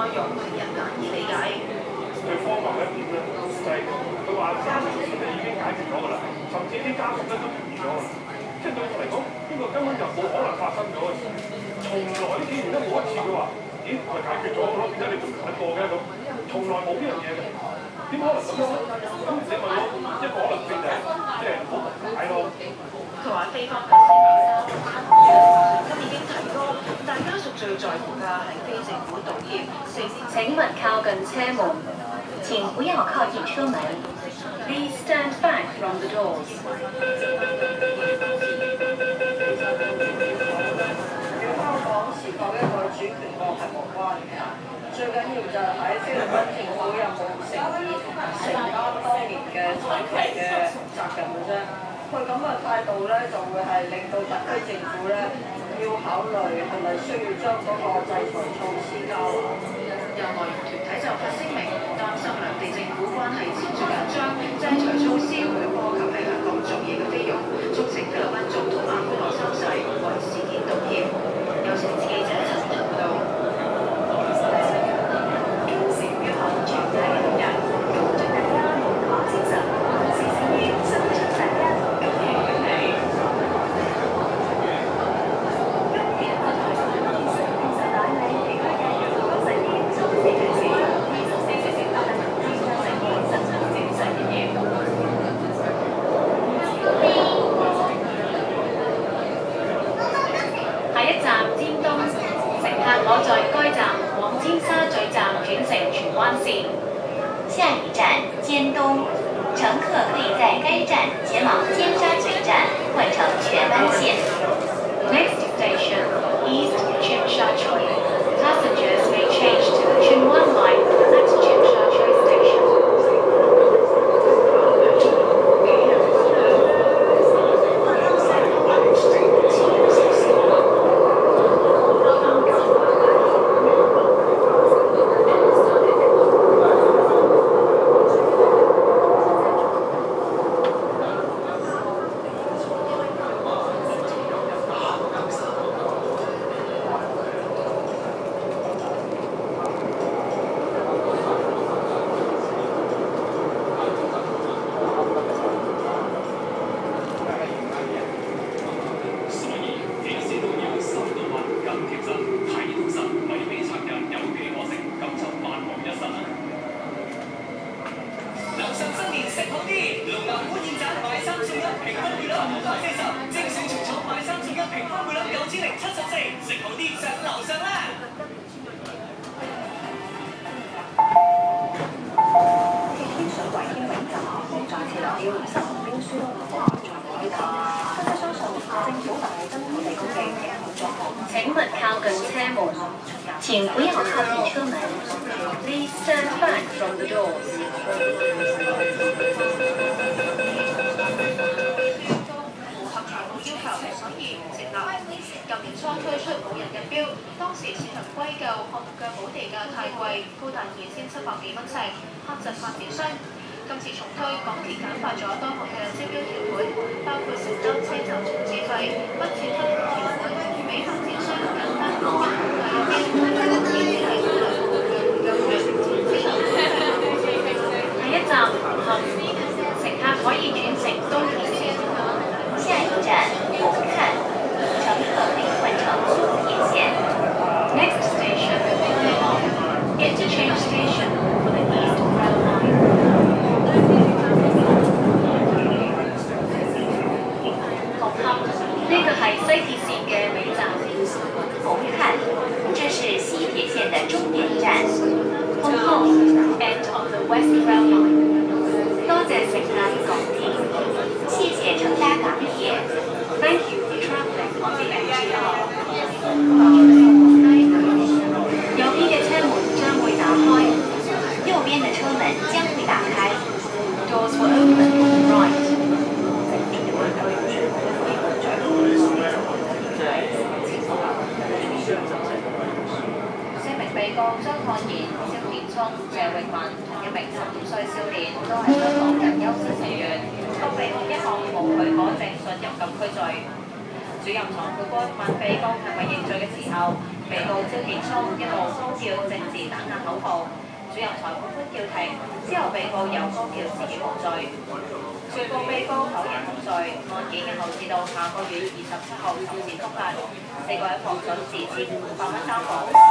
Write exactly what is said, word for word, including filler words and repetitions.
容令人難以理解。 最荒謬一點咧，就係佢話三年前咧已經解決咗㗎啦，甚至啲家屬咧都同意咗㗎啦。即係對我嚟講，呢個根本就冇可能發生咗嘅事。從來呢幾年都冇一次佢話，咦咪解決咗咯？點解你仲唔揾過嘅咁？從來冇呢樣嘢嘅。點可能咁樣咧？咁你問我一個可能性就係即係好唔解咯。 佢話非方嘅市民咁已經提高，但家屬最在乎嘅係非政府道歉。 請勿靠近車門，請不要靠近車門。Please stand back from the doors. 與香港是否一個主權國係無關嘅，最緊要就係喺菲律賓政府有冇誠意承擔當年嘅慘劇嘅責任嘅啫。佢咁嘅態度咧，就會係令到特區政府咧要考慮係咪需要將嗰個制裁措施交還。 有內容團體就發聲明，擔心兩地政府關係持續緊張，制裁措施會波及喺香港做嘢嘅菲傭，促請菲律賓總統馬夫羅三世為事件道歉。有請記者陳報道。 中小於行全體行人，恭祝大家龍馬精神，事事要心出第一，恭喜恭喜！今年我台上電視電視台裏地區嘅陽光細啲，中四嘅時，二十四小時特特專家細啲，實實正實嘅嘢。下一站尖東，乘客可在該站往尖沙咀站轉乘荃灣線。下一站尖東，乘客可以在該站前往尖沙咀站換乘荃灣線。Next station, East Tsim Sha Tsui. Passengers may change to the Tsuen Wan line at Tsim Sha Tsui station.請勿靠近車門，請不要靠近車門。Please stand back from the doors. 近年初推出無人日標，當時市民歸咎項目嘅補地價太貴，高達二千七百幾蚊尺，嚇窒發展商。今次重推，港鐵簡化咗多項嘅招標條款，包括承擔車站重置費、不設分紅條款，俾發展商簡單講明價入邊，港鐵只係考慮項目嘅會計權。 下一站紅磡，乘客可以轉乘東鐵線。下一站紅磡。乘客可以換乘蘇鐵線。Next station, interchange station for the East Rail Line. 紅磡，呢個係西鐵線嘅尾站。紅磡，這是西鐵線的終點站。Hong Kong, end of the West Rail Line. 多謝乘搭港鐵，謝謝乘搭港鐵。Thank you for traveling on the M T R. 右邊嘅車門將會打開，右邊嘅車門將會打開。Doors will open on the right. 四名被告張漢賢、蕭建聰、謝永文同一名十五歲少年都係香港人優先成員，各被控一項無許可證進入禁區罪。主任唐判官問被告係咪認罪嘅時候， 被告招健聰一路高叫政治打壓口號，主任裁判官叫停，之後被告又高叫自己無罪。全部被告否認控罪，案件押後至到下個月二十七號審視覆核。四個人獲准自資五百蚊擔保。